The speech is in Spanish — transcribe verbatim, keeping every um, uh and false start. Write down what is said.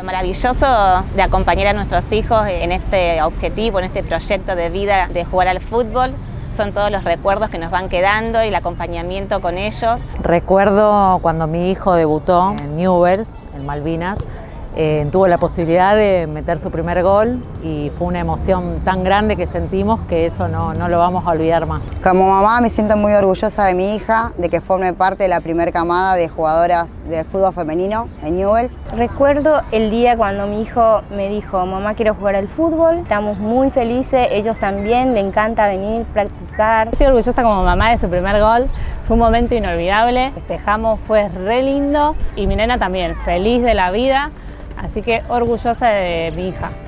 Lo maravilloso de acompañar a nuestros hijos en este objetivo, en este proyecto de vida de jugar al fútbol, son todos los recuerdos que nos van quedando y el acompañamiento con ellos. Recuerdo cuando mi hijo debutó en Newell's, en Malvinas, eh, tuvo la posibilidad de meter su primer gol y fue una emoción tan grande que sentimos que eso no, no lo vamos a olvidar más. Como mamá me siento muy orgullosa de mi hija, de que forme parte de la primera camada de jugadoras del fútbol femenino en Newell's. Recuerdo el día cuando mi hijo me dijo, mamá, quiero jugar al fútbol. Estamos muy felices, ellos también, le encanta venir, practicar. Estoy orgullosa como mamá de su primer gol, fue un momento inolvidable, festejamos, fue re lindo y mi nena también, feliz de la vida, así que orgullosa de mi hija.